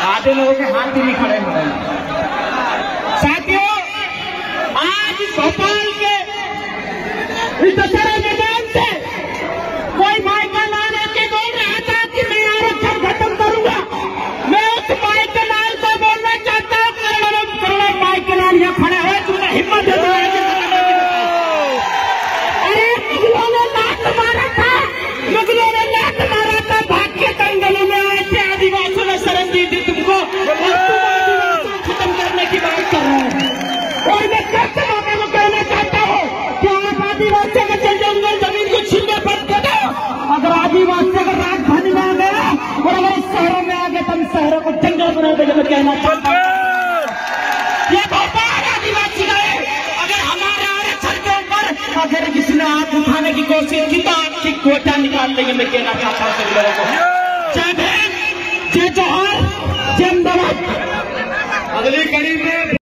आधे लोगों के हाथ भी नहीं खड़े हो रहे। साथियों, आज भोपाल के इस दशहरा मैदान से कोई माई का नाम लेके बोल रहा था कि मैं आरक्षण खत्म करूंगा। मैं उस माई के नाम को बोलना चाहता हूँ, करोड़ों माई के नाम यहाँ खड़े हुए, तूने हिम्मत दे दी। अरे मुगलों ने लात मारा था, मुगलों ने लात मारा था, भाग के दंगलों में आए थे, आदिवासियों ने शरण दी थी तुमको, और तुम आदिवासियों को खत्म करने की बात कर रहे हो। और मैं कैसे मौके को कहना चाहता हूँ कि आप आदिवासियों के जंगल जमीन को छीनने बंद कर दो। अगर आदिवासी अगर राजधानी में आ गया और अगर शहरों में आ गए तो हम शहरों को जंगल बना देंगे। मैं कहना चाहता हूँ ये भोपाल आदिवासी गए, अगर हमारे आरक्षण के ऊपर अगर किसी ने हाथ उठाने की कोशिश की तो आपकी कोटा निकाल देंगे। मैं कहना चाहता हूँ सभी लोगों को जय भीम, जय जोहार, जय अहमदाबाद। अगली कड़ी में